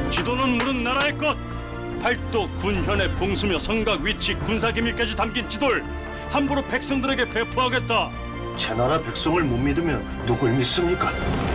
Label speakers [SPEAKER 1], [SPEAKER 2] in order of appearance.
[SPEAKER 1] 지도는 물은 나라의 것. 팔도 군현의 봉수며 성곽 위치 군사기밀까지 담긴 지도를 함부로 백성들에게 배포하겠다.
[SPEAKER 2] 제 나라 백성을 못 믿으면 누굴 믿습니까?